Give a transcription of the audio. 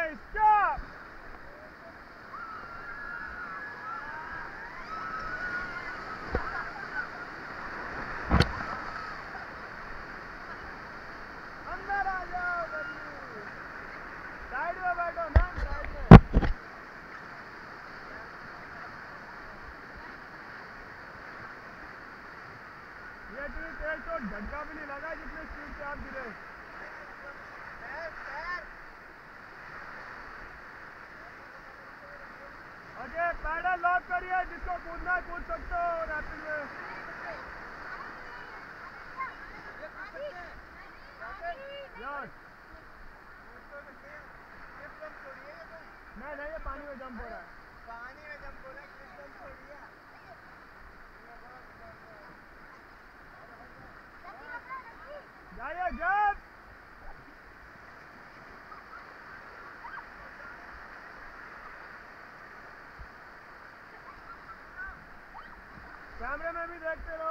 Okay, stop! अंदर आ जाओ जल्दी। साइड में बैठो ना, साइड में। ये इतनी तेज तो झटका भी नहीं लगा जितने स्पीड से आप गिरे। ओके, पैडल लॉक करिए, जिसको कूदना है कूद सकते हो रैपिड में। यस। नहीं, ये पानी में जंप हो रहा है। पानी में जंप हो रहा है, क्रिस्टल छोड़िए। जाइए जंप। कैमरे में भी देखते रहो।